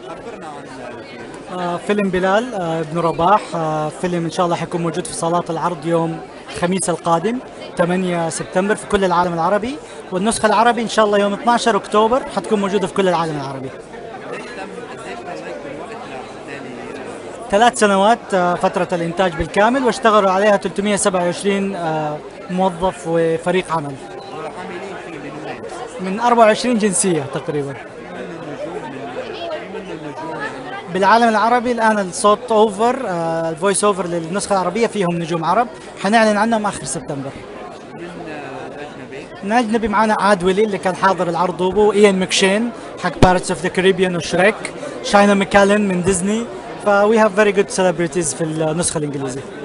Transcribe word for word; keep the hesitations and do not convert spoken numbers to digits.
خبرنا عن الفيلم. آه فيلم بلال آه ابن رباح. آه فيلم ان شاء الله حيكون موجود في صالات العرض يوم الخميس القادم ثمانية سبتمبر في كل العالم العربي، والنسخة العربي ان شاء الله يوم اثني عشر اكتوبر حتكون موجودة في كل العالم العربي. قديش تم قديش ضليتوا الوقت لتاني؟ ثلاث سنوات آه فترة الانتاج بالكامل، واشتغلوا عليها ثلاثمئة وسبعة وعشرين آه موظف وفريق عمل والعاملين فيه من وين؟ من أربعة وعشرين جنسية تقريبا. في من النجوم من في من النجوم يعني. بالعالم العربي الان الصوت اوفر آه الفويس اوفر للنسخة العربية فيهم نجوم عرب، حنعلن عنهم اخر سبتمبر. من الاجنبي من اجنبي معنا عاد ويلي اللي كان حاضر العرض ابو ايان مكشين حق بارتس اوف ذا كاريبيان وشريك، شاينا ميكالن من ديزني، ف we have very good celebrities في النسخة الانجليزية.